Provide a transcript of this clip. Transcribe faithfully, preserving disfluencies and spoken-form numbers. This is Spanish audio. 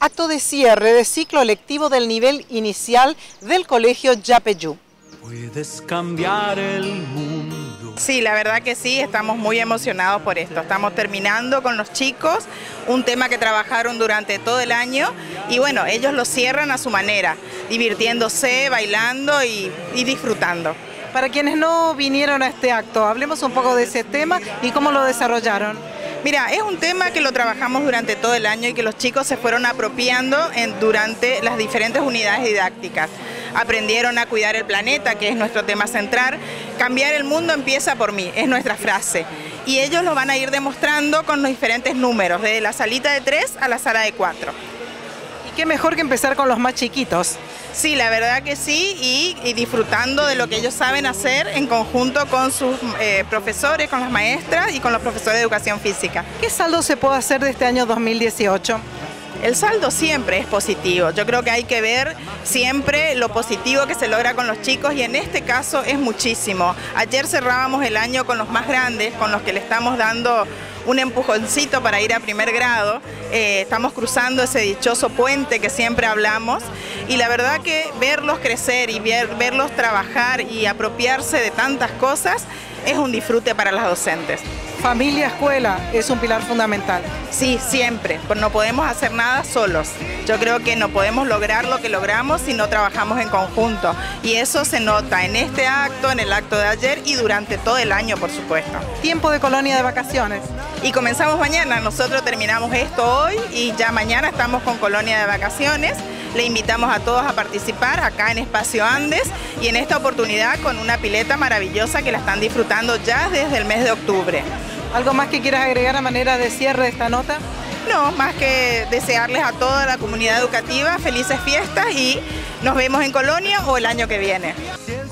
Acto de cierre de ciclo lectivo del nivel inicial del Colegio Yapeyú. Puedes cambiar el mundo. Sí, la verdad que sí, estamos muy emocionados por esto. Estamos terminando con los chicos, un tema que trabajaron durante todo el año y bueno, ellos lo cierran a su manera, divirtiéndose, bailando y, y disfrutando. Para quienes no vinieron a este acto, hablemos un poco de ese tema y cómo lo desarrollaron. Mira, es un tema que lo trabajamos durante todo el año y que los chicos se fueron apropiando en, durante las diferentes unidades didácticas. Aprendieron a cuidar el planeta, que es nuestro tema central. Cambiar el mundo empieza por mí, es nuestra frase. Y ellos lo van a ir demostrando con los diferentes números, desde la salita de tres a la sala de cuatro. Y qué mejor que empezar con los más chiquitos. Sí, la verdad que sí, y, y disfrutando de lo que ellos saben hacer en conjunto con sus eh, profesores, con las maestras y con los profesores de educación física. ¿Qué saldo se puede hacer de este año dos mil dieciocho? El saldo siempre es positivo. Yo creo que hay que ver siempre lo positivo que se logra con los chicos y en este caso es muchísimo. Ayer cerrábamos el año con los más grandes, con los que le estamos dando un empujoncito para ir a primer grado. Eh, estamos cruzando ese dichoso puente que siempre hablamos y la verdad que verlos crecer y ver, verlos trabajar y apropiarse de tantas cosas es un disfrute para las docentes. Familia, escuela, es un pilar fundamental. Sí, siempre, pues no podemos hacer nada solos. Yo creo que no podemos lograr lo que logramos si no trabajamos en conjunto. Y eso se nota en este acto, en el acto de ayer y durante todo el año, por supuesto. Tiempo de colonia de vacaciones. Y comenzamos mañana, nosotros terminamos esto hoy y ya mañana estamos con colonia de vacaciones. Le invitamos a todos a participar acá en Espacio Andes y en esta oportunidad con una pileta maravillosa que la están disfrutando ya desde el mes de octubre. ¿Algo más que quieras agregar a manera de cierre de esta nota? No, más que desearles a toda la comunidad educativa felices fiestas y nos vemos en Colonia o el año que viene.